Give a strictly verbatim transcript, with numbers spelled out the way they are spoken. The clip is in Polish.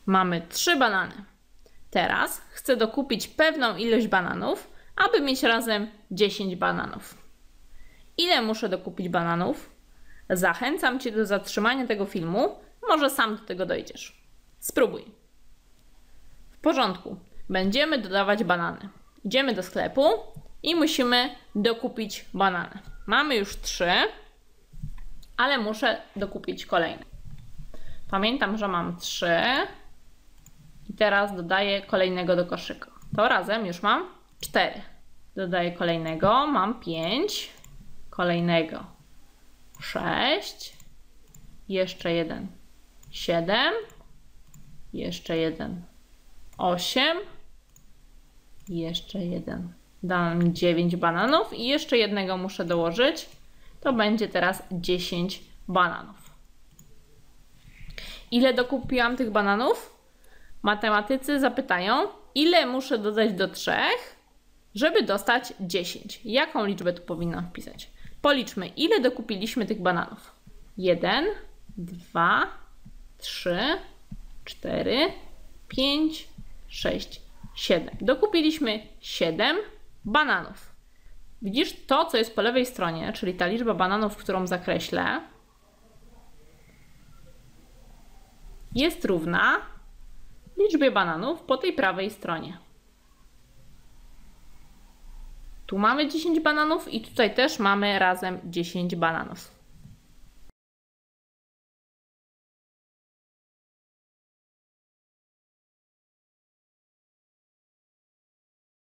Mamy trzy banany. Teraz chcę dokupić pewną ilość bananów, aby mieć razem dziesięć bananów. Ile muszę dokupić bananów? Zachęcam Cię do zatrzymania tego filmu. Może sam do tego dojdziesz. Spróbuj. W porządku. Będziemy dodawać banany. Idziemy do sklepu i musimy dokupić banany. Mamy już trzy, ale muszę dokupić kolejne. Pamiętam, że mam trzy i teraz dodaję kolejnego do koszyka. To razem już mam cztery. Dodaję kolejnego, mam pięć, kolejnego sześć, jeszcze jeden siedem, jeszcze jeden osiem, jeszcze jeden. Dam mi dziewięć bananów i jeszcze jednego muszę dołożyć. To będzie teraz dziesięć bananów. Ile dokupiłam tych bananów? Matematycy zapytają, ile muszę dodać do trzech, żeby dostać dziesięć. Jaką liczbę tu powinnam wpisać? Policzmy, ile dokupiliśmy tych bananów. jeden, dwa, trzy, cztery, pięć, sześć, siedem. Dokupiliśmy siedem bananów. Widzisz to, co jest po lewej stronie, czyli ta liczba bananów, którą zakreślę, jest równa liczbie bananów po tej prawej stronie. Tu mamy dziesięć bananów i tutaj też mamy razem dziesięć bananów.